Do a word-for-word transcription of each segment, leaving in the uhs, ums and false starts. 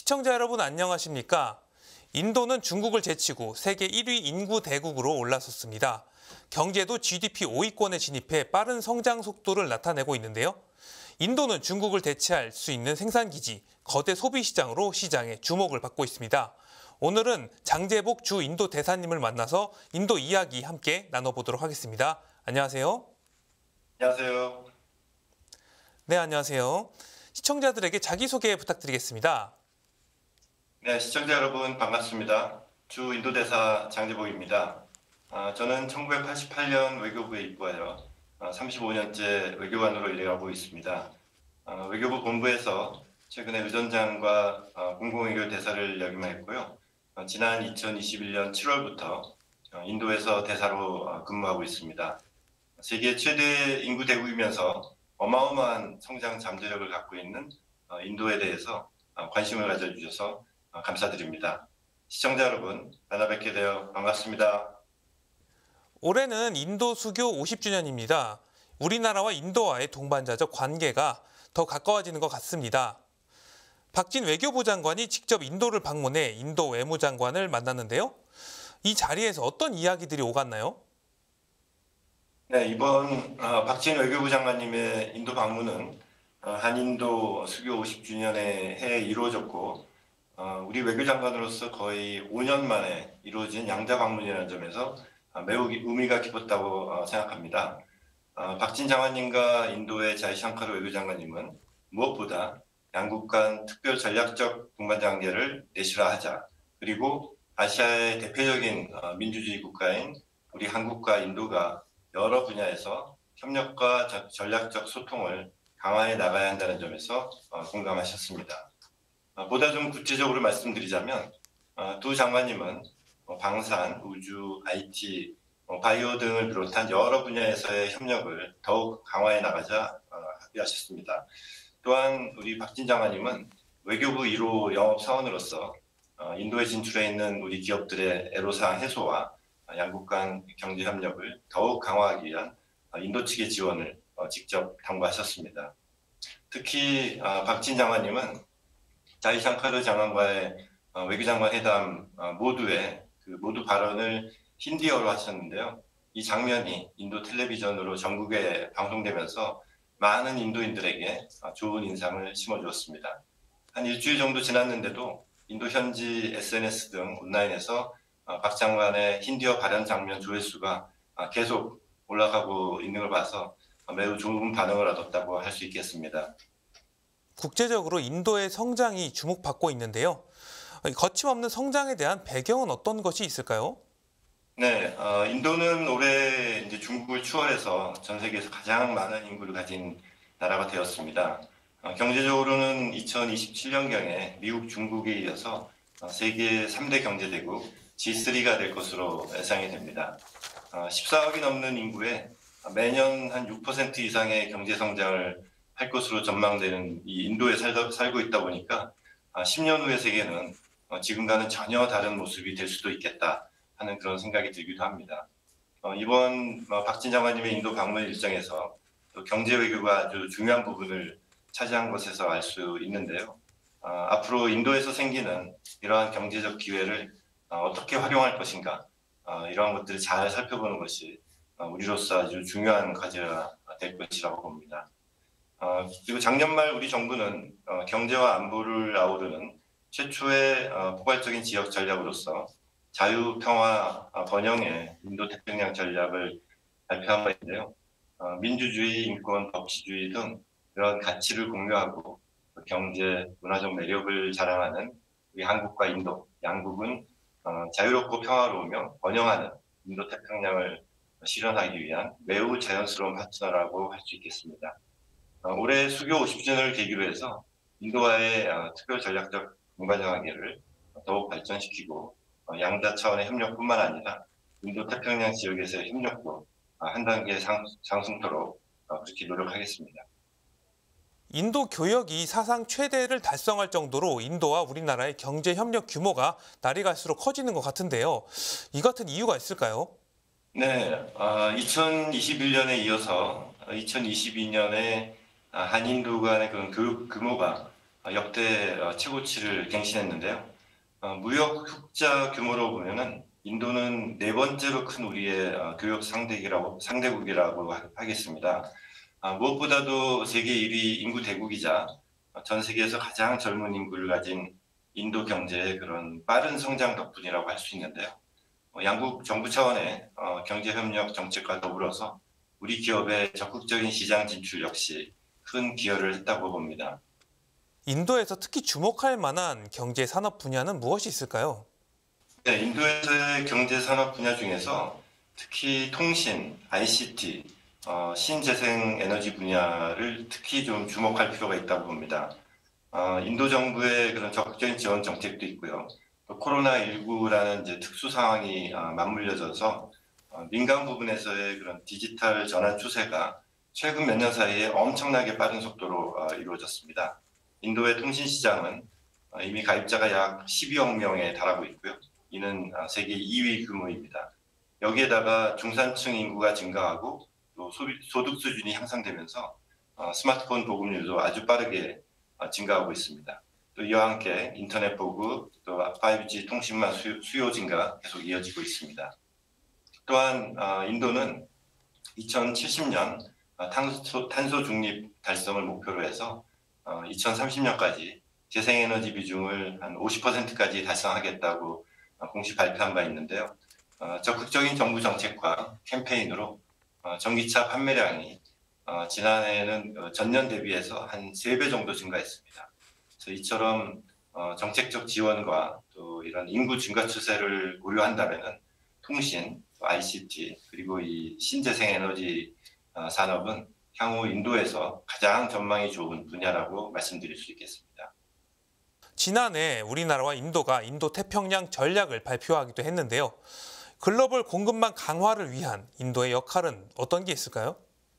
시청자 여러분 안녕하십니까? 인도는 중국을 제치고 세계 일 위 인구 대국으로 올라섰습니다. 경제도 지디피 오 위권에 진입해 빠른 성장 속도를 나타내고 있는데요. 인도는 중국을 대체할 수 있는 생산기지, 거대 소비시장으로 시장에 주목을 받고 있습니다. 오늘은 장재복 주 인도 대사님을 만나서 인도 이야기 함께 나눠보도록 하겠습니다. 안녕하세요. 안녕하세요. 네, 안녕하세요. 시청자들에게 자기소개 부탁드리겠습니다. 네, 시청자 여러분 반갑습니다. 주 인도대사 장재복입니다. 아, 저는 천구백팔십팔 년 외교부에 입부하여 아, 삼십오 년째 외교관으로 일해가고 있습니다. 아, 외교부 본부에서 최근에 의전장과 아, 공공외교 대사를 역임했고요. 아, 지난 이천이십일 년 칠월부터 아, 인도에서 대사로 아, 근무하고 있습니다. 세계 최대 인구 대국이면서 어마어마한 성장 잠재력을 갖고 있는 아, 인도에 대해서 아, 관심을 가져주셔서 감사드립니다. 시청자 여러분, 만나 뵙게 되어 반갑습니다. 올해는 인도 수교 오십 주년입니다. 우리나라와 인도와의 동반자적 관계가 더 가까워지는 것 같습니다. 박진 외교부 장관이 직접 인도를 방문해 인도 외무장관을 만났는데요. 이 자리에서 어떤 이야기들이 오갔나요? 네, 이번 어, 박진 외교부 장관님의 인도 방문은 어, 한인도 수교 오십 주년에 해에 이루어졌고 어, 우리 외교장관으로서 거의 오 년 만에 이루어진 양자 방문이라는 점에서 어, 매우 의미가 깊었다고 어, 생각합니다. 어, 박진 장관님과 인도의 자이샹카르 외교장관님은 무엇보다 양국 간 특별 전략적 동반자 관계를 내실화하자, 그리고 아시아의 대표적인 어, 민주주의 국가인 우리 한국과 인도가 여러 분야에서 협력과 저, 전략적 소통을 강화해 나가야 한다는 점에서 어, 공감하셨습니다. 보다 좀 구체적으로 말씀드리자면 두 장관님은 방산, 우주, 아이티, 바이오 등을 비롯한 여러 분야에서의 협력을 더욱 강화해 나가자 합의하셨습니다. 또한 우리 박진 장관님은 외교부 일 호 영업사원으로서 인도에 진출해 있는 우리 기업들의 애로사항 해소와 양국 간 경제협력을 더욱 강화하기 위한 인도 측의 지원을 직접 당부하셨습니다. 특히 박진 장관님은 자이샹카르 장관과의 외교장관 회담 모두의 그 모두 발언을 힌디어로 하셨는데요. 이 장면이 인도 텔레비전으로 전국에 방송되면서 많은 인도인들에게 좋은 인상을 심어주었습니다. 한 일주일 정도 지났는데도 인도 현지 에스엔에스 등 온라인에서 박 장관의 힌디어 발언 장면 조회수가 계속 올라가고 있는 걸 봐서 매우 좋은 반응을 얻었다고 할 수 있겠습니다. 국제적으로 인도의 성장이 주목받고 있는데요. 거침없는 성장에 대한 배경은 어떤 것이 있을까요? 네, 어, 인도는 올해 이제 중국을 추월해서 전 세계에서 가장 많은 인구를 가진 나라가 되었습니다. 어, 경제적으로는 이천이십칠 년경에 미국, 중국에 이어서 어, 세계 삼 대 경제대국 지 쓰리가 될 것으로 예상이 됩니다. 어, 십사억이 넘는 인구에 매년 한 육 퍼센트 이상의 경제 성장을 할 것으로 전망되는 이 인도에 살다, 살고 있다 보니까 십 년 후의 세계는 지금과는 전혀 다른 모습이 될 수도 있겠다 하는 그런 생각이 들기도 합니다. 이번 박진 장관님의 인도 방문 일정에서 또 경제 외교가 아주 중요한 부분을 차지한 것에서 알 수 있는데요. 앞으로 인도에서 생기는 이러한 경제적 기회를 어떻게 활용할 것인가, 이러한 것들을 잘 살펴보는 것이 우리로서 아주 중요한 과제가 될 것이라고 봅니다. 어, 그리고 작년 말 우리 정부는 어, 경제와 안보를 아우르는 최초의 어, 포괄적인 지역 전략으로서 자유, 평화, 어, 번영의 인도 태평양 전략을 발표한 바 있는데요. 어, 민주주의, 인권, 법치주의 등 그런 가치를 공유하고 경제, 문화적 매력을 자랑하는 우리 한국과 인도, 양국은 어, 자유롭고 평화로우며 번영하는 인도 태평양을 실현하기 위한 매우 자연스러운 파트너라고 할 수 있겠습니다. 어, 올해 수교 오십 주년을 계기로 해서 인도와의 어, 특별 전략적 동반자 관계를 더욱 발전시키고 어, 양자 차원의 협력뿐만 아니라 인도 태평양 지역에서의 협력도 어, 한 단계 상, 상승토록 어, 그렇게 노력하겠습니다. 인도 교역이 사상 최대를 달성할 정도로 인도와 우리나라의 경제 협력 규모가 날이 갈수록 커지는 것 같은데요. 이 같은 이유가 있을까요? 네, 어, 이천이십일 년에 이어서 이천이십이 년에 한인도 간의 그런 교육 규모가 어, 역대 어, 최고치를 갱신했는데요. 어, 무역 흑자 규모로 보면은 인도는 네 번째로 큰 우리의 어, 교역 상대국이라고 상대국이라고 하- 하겠습니다. 아, 무엇보다도 세계 일 위 인구 대국이자 어, 전 세계에서 가장 젊은 인구를 가진 인도 경제의 그런 빠른 성장 덕분이라고 할 수 있는데요. 어, 양국 정부 차원의 어, 경제 협력 정책과 더불어서 우리 기업의 적극적인 시장 진출 역시 큰 기여를 했다고 봅니다. 인도에서 특히 주목할 만한 경제 산업 분야는 무엇이 있을까요? 네, 인도에서의 경제 산업 분야 중에서 특히 통신, 아이씨티, 어, 신재생 에너지 분야를 특히 좀 주목할 필요가 있다고 봅니다. 어, 인도 정부의 그런 적극적인 지원 정책도 있고요. 또 코로나십구라는 이제 특수 상황이 어, 맞물려져서 어, 민간 부분에서의 그런 디지털 전환 추세가 최근 몇 년 사이에 엄청나게 빠른 속도로 어, 이루어졌습니다. 인도의 통신 시장은 어, 이미 가입자가 약 십이억 명에 달하고 있고요. 이는 어, 세계 이 위 규모입니다. 여기에다가 중산층 인구가 증가하고 또 소비, 소득 수준이 향상되면서 어, 스마트폰 보급률도 아주 빠르게 어, 증가하고 있습니다. 또 이와 함께 인터넷 보급, 또 파이브지 통신망 수요, 수요 증가 계속 이어지고 있습니다. 또한 어, 인도는 이천칠십 년 어, 탄소, 탄소 중립 달성을 목표로 해서 어, 이천삼십 년까지 재생에너지 비중을 한 오십 퍼센트까지 달성하겠다고 어, 공식 발표한 바 있는데요. 어, 적극적인 정부 정책과 캠페인으로 어, 전기차 판매량이 어, 지난해에는 어, 전년 대비해서 한 세 배 정도 증가했습니다. 그래서 이처럼 어, 정책적 지원과 또 이런 인구 증가 추세를 고려한다면은 통신, 아이씨티 그리고 이 신재생 에너지 어, 산업은 향후 인도에서 가장 전망이 좋은 분야라고 말씀드릴 수 있겠습니다. 지난해 우리나라와 인도가 인도 태평양 전략을 발표하기도 했는데요. 글로벌 공급망 강화를 위한 인도의 역할은 어떤 게 있을까요?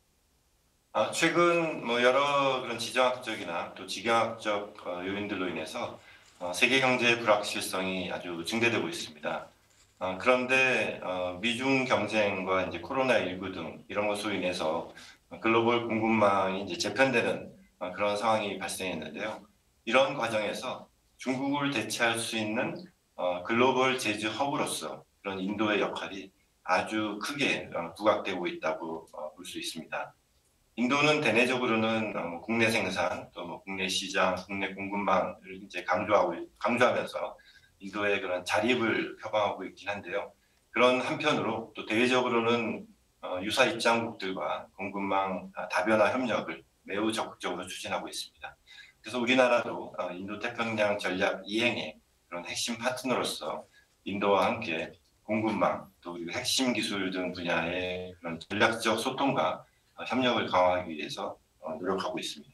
아, 최근 뭐 여러 그런 지정학적이나 또 지경학적 어, 요인들로 인해서 어, 세계 경제의 불확실성이 아주 증대되고 있습니다. 어, 그런데 어, 미중 경쟁과 이제 코로나십구 등 이런 것으로 인해서 글로벌 공급망이 이제 재편되는 어, 그런 상황이 발생했는데요. 이런 과정에서 중국을 대체할 수 있는 어, 글로벌 제조 허브로서 그런 인도의 역할이 아주 크게 어, 부각되고 있다고 어, 볼 수 있습니다. 인도는 대내적으로는 어, 뭐 국내 생산, 또 뭐 국내 시장, 국내 공급망을 이제 강조하고 강조하면서 인도의 그런 자립을 표방하고 있긴 한데요. 그런 한편으로 또 대외적으로는 어, 유사 입장국들과 공급망 아, 다변화 협력을 매우 적극적으로 추진하고 있습니다. 그래서 우리나라도 어, 인도 태평양 전략 이행의 그런 핵심 파트너로서 인도와 함께 공급망 또 그리고 핵심 기술 등 분야의 그런 전략적 소통과 어, 협력을 강화하기 위해서 어, 노력하고 있습니다.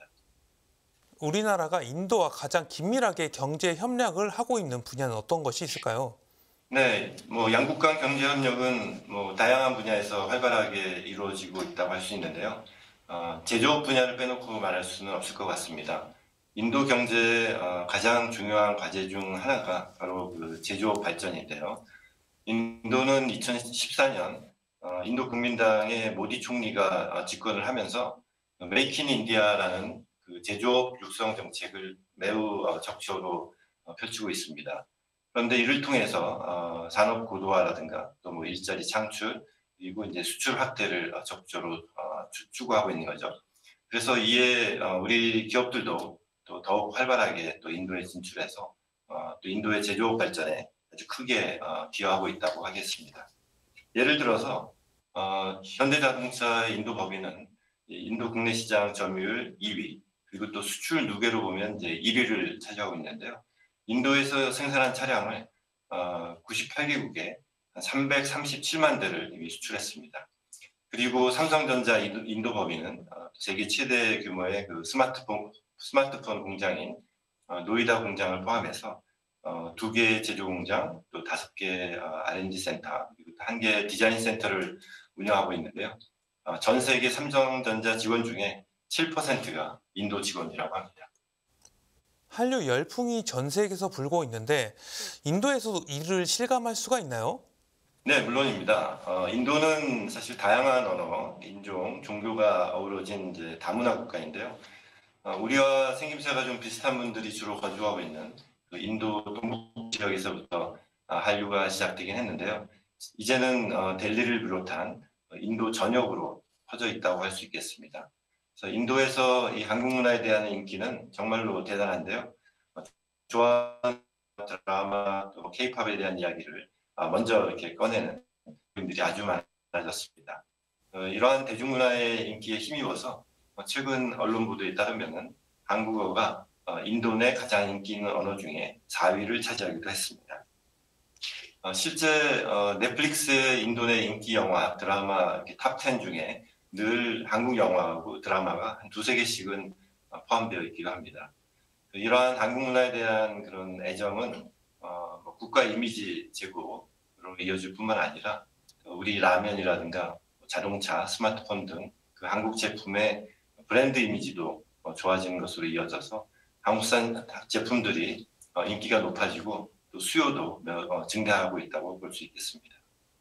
우리나라가 인도와 가장 긴밀하게 경제 협력을 하고 있는 분야는 어떤 것이 있을까요? 네, 뭐 양국 간 경제 협력은 뭐 다양한 분야에서 활발하게 이루어지고 있다고 할 수 있는데요. 어, 제조업 분야를 빼놓고 말할 수는 없을 것 같습니다. 인도 경제의 어, 가장 중요한 과제 중 하나가 바로 그 제조업 발전인데요. 인도는 이천십사 년 어, 인도 국민당의 모디 총리가 어, 집권을 하면서 메이크 인 인디아라는 그 제조업 육성 정책을 매우 어, 적극적으로 어, 펼치고 있습니다. 그런데 이를 통해서 어, 산업 고도화라든가 또 뭐 일자리 창출 그리고 이제 수출 확대를 어, 적극적으로 어, 추- 추구하고 있는 거죠. 그래서 이에 어, 우리 기업들도 또 더욱 활발하게 또 인도에 진출해서 어, 또 인도의 제조업 발전에 아주 크게 어, 기여하고 있다고 하겠습니다. 예를 들어서 어, 현대자동차 인도 법인은 인도 국내 시장 점유율 이 위 그리고 또 수출 누계로 보면 이제 일 위를 차지하고 있는데요. 인도에서 생산한 차량을 어, 구십팔 개국에 삼백삼십칠만 대를 이미 수출했습니다. 그리고 삼성전자 인도, 인도 법인은 어, 세계 최대 규모의 그 스마트폰 스마트폰 공장인 어, 노이다 공장을 포함해서 어, 두 개의 제조 공장, 또 다섯 개 어, 알앤디 센터, 그리고 한 개 디자인 센터를 운영하고 있는데요. 어, 전 세계 삼성전자 직원 중에 칠 퍼센트가 인도 직원이라고 합니다. 한류 열풍이 전 세계에서 불고 있는데 인도에서도 이를 실감할 수가 있나요? 네, 물론입니다. 어, 인도는 사실 다양한 언어, 인종, 종교가 어우러진 이제 다문화 국가인데요. 어, 우리와 생김새가 좀 비슷한 분들이 주로 거주하고 있는 그 인도 동북 지역에서부터 아, 한류가 시작되긴 했는데요. 이제는 어, 델리를 비롯한 인도 전역으로 퍼져 있다고 할 수 있겠습니다. 그래서 인도에서 이 한국 문화에 대한 인기는 정말로 대단한데요. 어, 좋아하는 드라마 또 케이팝에 대한 이야기를 아, 먼저 이렇게 꺼내는 분들이 아주 많아졌습니다. 어, 이러한 대중문화의 인기에 힘입어서 어, 최근 언론 보도에 따르면은 한국어가 어, 인도 내 가장 인기 있는 언어 중에 사 위를 차지하기도 했습니다. 어, 실제 어, 넷플릭스의 인도 내 인기 영화, 드라마 탑 텐 중에 늘 한국 영화하고 드라마가 한 두세 개씩은 어, 포함되어 있기도 합니다. 이러한 한국 문화에 대한 그런 애정은 어, 뭐 국가 이미지 제고로 이어질 뿐만 아니라 우리 라면이라든가 자동차, 스마트폰 등 그 한국 제품의 브랜드 이미지도 어, 좋아지는 것으로 이어져서 한국산 제품들이 어, 인기가 높아지고 또 수요도 어, 증가하고 있다고 볼 수 있겠습니다.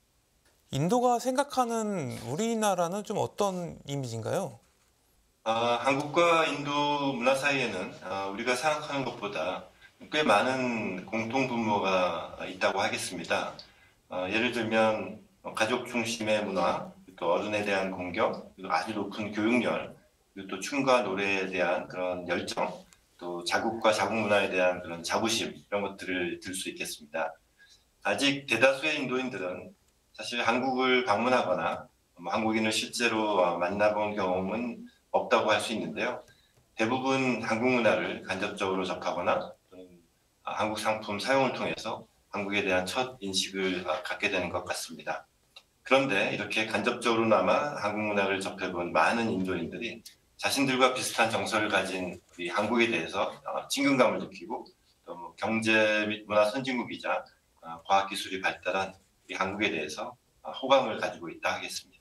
인도가 생각하는 우리나라는 좀 어떤 이미지인가요? 아, 한국과 인도 문화 사이에는 아, 우리가 생각하는 것보다 꽤 많은 공통 분모가 있다고 하겠습니다. 어, 예를 들면 어, 가족 중심의 문화, 또 어른에 대한 공경, 그리고 아주 높은 교육열, 그리고 또 춤과 노래에 대한 그런 열정, 또 자국과 자국 문화에 대한 그런 자부심 이런 것들을 들 수 있겠습니다. 아직 대다수의 인도인들은 사실 한국을 방문하거나 뭐 한국인을 실제로 어, 만나본 경험은 없다고 할 수 있는데요. 대부분 한국 문화를 간접적으로 접하거나 또는 아, 한국 상품 사용을 통해서 한국에 대한 첫 인식을 아, 갖게 되는 것 같습니다. 그런데 이렇게 간접적으로나마 한국 문화를 접해본 많은 인도인들이 자신들과 비슷한 정서를 가진 우리 한국에 대해서 어, 친근감을 느끼고 또 뭐 경제 및 문화 선진국이자 어, 과학기술이 발달한 이 한국에 대해서 어, 호감을 가지고 있다 하겠습니다.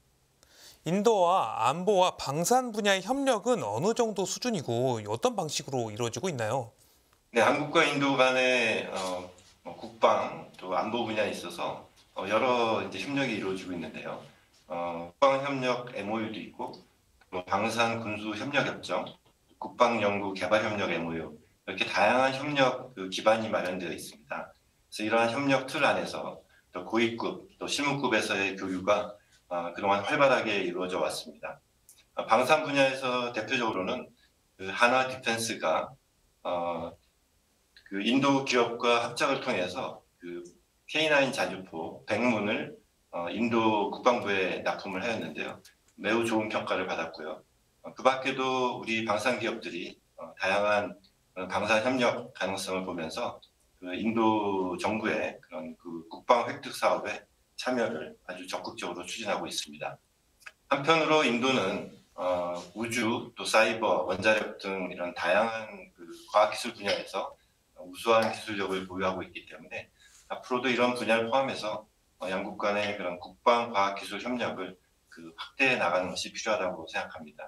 인도와 안보와 방산 분야의 협력은 어느 정도 수준이고 어떤 방식으로 이루어지고 있나요? 네, 한국과 인도 간의 어, 뭐 국방 또 안보 분야에 있어서 어, 여러 이제 협력이 이루어지고 있는데요. 어, 국방 협력 엠오유도 있고, 또 방산 군수 협력 협정, 국방 연구 개발 협력 엠오유 이렇게 다양한 협력 그 기반이 마련되어 있습니다. 그래서 이러한 협력 틀 안에서 또 고위급 또 실무급에서의 교류가 어, 그동안 활발하게 이루어져 왔습니다. 어, 방산 분야에서 대표적으로는 그 한화 디펜스가 어, 그 인도 기업과 합작을 통해서 그 케이 나인 자주포 백문을 어, 인도 국방부에 납품을 하였는데요. 매우 좋은 평가를 받았고요. 어, 그 밖에도 우리 방산 기업들이 어, 다양한 방산 협력 가능성을 보면서 그 인도 정부의 그런 그 국방 획득 사업에 참여를 아주 적극적으로 추진하고 있습니다. 한편으로 인도는 어, 우주, 또 사이버, 원자력 등 이런 다양한 그 과학기술 분야에서 우수한 기술력을 보유하고 있기 때문에 앞으로도 이런 분야를 포함해서 어, 양국 간의 그런 국방 과학 기술 협력을 그 확대해 나가는 것이 필요하다고 생각합니다.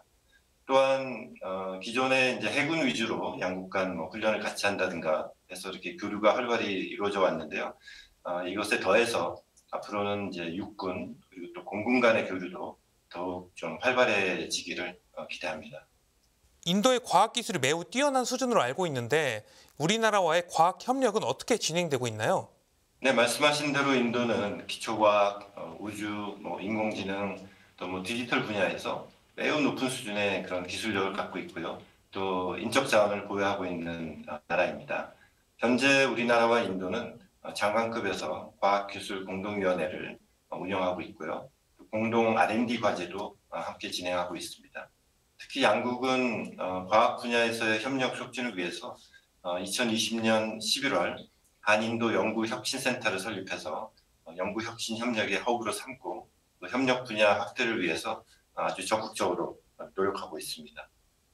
또한 어, 기존에 이제 해군 위주로 양국 간 뭐 훈련을 같이 한다든가 해서 이렇게 교류가 활발히 이루어져 왔는데요. 어, 이것에 더해서 앞으로는 이제 육군 그리고 또 공군 간의 교류도 더욱 좀 활발해지기를 어, 기대합니다. 인도의 과학 기술이 매우 뛰어난 수준으로 알고 있는데 우리나라와의 과학 협력은 어떻게 진행되고 있나요? 네, 말씀하신 대로 인도는 기초과학, 어, 우주, 뭐 인공지능, 또 뭐 디지털 분야에서 매우 높은 수준의 그런 기술력을 갖고 있고요. 또 인적 자원을 보유하고 있는 어, 나라입니다. 현재 우리나라와 인도는 어, 장관급에서 과학기술 공동위원회를 어, 운영하고 있고요. 또 공동 알 앤 디 과제도 어, 함께 진행하고 있습니다. 특히 양국은 어, 과학 분야에서의 협력 촉진을 위해서 어, 이천이십 년 십일월 한인도 연구혁신센터를 설립해서 어, 연구혁신 협력의 허브로 삼고 또 협력 분야 확대를 위해서 아주 적극적으로 노력하고 있습니다.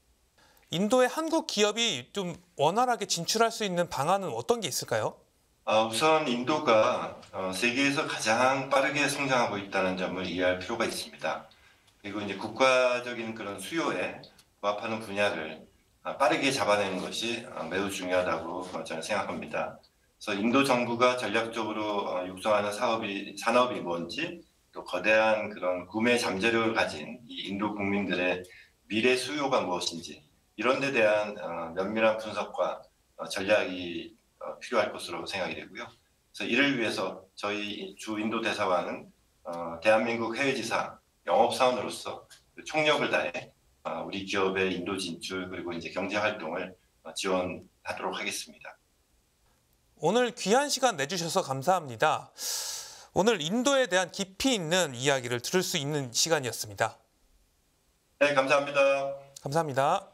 인도의 한국 기업이 좀 원활하게 진출할 수 있는 방안은 어떤 게 있을까요? 어, 우선 인도가 어, 세계에서 가장 빠르게 성장하고 있다는 점을 이해할 필요가 있습니다. 그리고 이제 국가적인 그런 수요에 부합하는 분야를 아, 빠르게 잡아내는 것이 아, 매우 중요하다고 저는 생각합니다. 그래서 인도 정부가 전략적으로 어, 육성하는 사업이 산업이 뭔지 또 거대한 그런 구매 잠재력을 가진 이 인도 국민들의 미래 수요가 무엇인지 이런 데 대한 어, 면밀한 분석과 어, 전략이 어, 필요할 것으로 생각이 되고요. 그래서 이를 위해서 저희 주 인도 대사관은 어, 대한민국 해외지사 영업사원으로서 총력을 다해 어, 우리 기업의 인도 진출 그리고 이제 경제 활동을 어, 지원하도록 하겠습니다. 오늘 귀한 시간 내주셔서 감사합니다. 오늘 인도에 대한 깊이 있는 이야기를 들을 수 있는 시간이었습니다. 네, 감사합니다. 감사합니다.